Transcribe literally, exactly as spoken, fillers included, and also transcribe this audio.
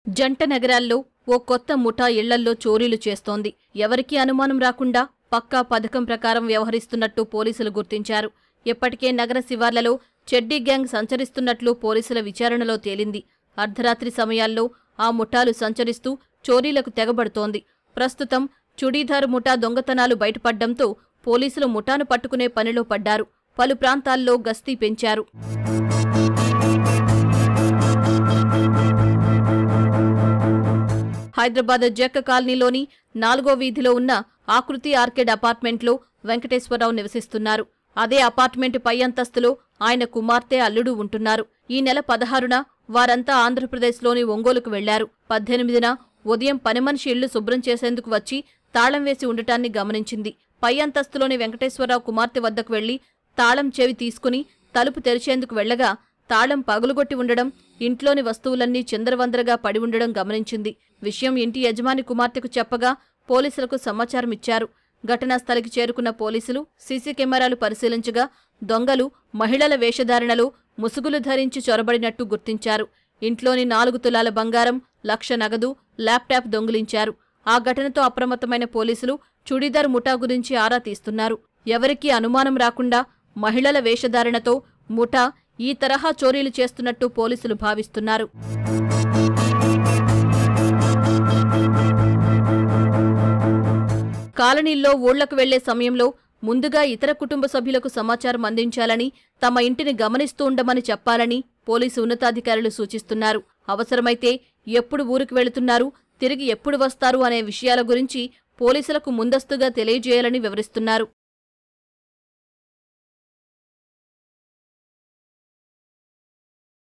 జంట నగరాల్లో ఓ కొత్త ముఠా ఇళ్లల్లో చోరీలు చేస్తోంది. ఎవరికీ అనుమానం రాకుండా పక్కా పథకం ప్రకారం వ్యవహరిస్తున్నట్టు పోలీసులు గుర్తించారు. ఇప్పటికే నగర శివార్లలో చెడ్డీ గ్యాంగ్ సంచరిస్తున్నట్లు పోలీసుల విచారణలో తేలింది. అర్ధరాత్రి సమయాల్లో ఆ ముఠాలు సంచరిస్తూ చోరీలకు తెగబడుతోంది. ప్రస్తుతం చుడీదారు ముఠా దొంగతనాలు బయటపడ్డంతో పోలీసులు ముఠాను పట్టుకునే పనిలో పడ్డారు. పలు ప్రాంతాల్లో గస్తీ పెంచారు. హైదరాబాద్ జక్క కాలనీలోని నాలుగో వీధిలో ఉన్న ఆకృతి ఆర్కేడ్ అపార్ట్మెంట్లో వెంకటేశ్వరరావు నివసిస్తున్నారు. అదే అపార్ట్మెంట్ పై అంతస్తులో ఆయన కుమార్తె, అల్లుడు ఉంటున్నారు. ఈ నెల పదహారున వారంతా ఆంధ్రప్రదేశ్లోని ఒంగోలుకు వెళ్లారు. పద్దెనిమిదిన ఉదయం పనిమనిషి ఇళ్లు శుభ్రం చేసేందుకు వచ్చి తాళం వేసి ఉండటాన్ని గమనించింది. పై అంతస్తులోని వెంకటేశ్వరరావు కుమార్తె వద్దకు వెళ్లి తాళం చెవి తీసుకుని తలుపు తెరిచేందుకు వెళ్లగా తాళం పగులుగొట్టి ఉండడం, ఇంట్లోని వస్తువులన్నీ చిందరవందరగా పడి ఉండడం గమనించింది. విషయం ఇంటి యజమాని కుమార్తెకు చెప్పగా పోలీసులకు సమాచారం ఇచ్చారు. ఘటనా స్థలికి చేరుకున్న పోలీసులు సీసీ కెమెరాలు పరిశీలించగా దొంగలు మహిళల వేషధారణలో ముసుగులు ధరించి చొరబడినట్టు గుర్తించారు. ఇంట్లోని నాలుగు తులాల బంగారం, లక్ష నగదు, ల్యాప్టాప్ దొంగిలించారు. ఆ ఘటనతో అప్రమత్తమైన పోలీసులు చుడీదార్ ముఠా గురించి ఆరా తీస్తున్నారు. ఎవరికీ అనుమానం రాకుండా మహిళల వేషధారణతో ముఠా ఈ తరహా చోరీలు చేస్తున్నట్టు పోలీసులు భావిస్తున్నారు. కాలనీల్లో ఊళ్లకు వెళ్లే సమయంలో ముందుగా ఇతర కుటుంబ సభ్యులకు సమాచారం అందించాలని, తమ ఇంటిని గమనిస్తూ ఉండమని చెప్పాలని పోలీసు ఉన్నతాధికారులు సూచిస్తున్నారు. అవసరమైతే ఎప్పుడు ఊరికి వెళుతున్నారు, తిరిగి ఎప్పుడు వస్తారు అనే విషయాల గురించి పోలీసులకు ముందస్తుగా తెలియజేయాలని వివరిస్తున్నారు.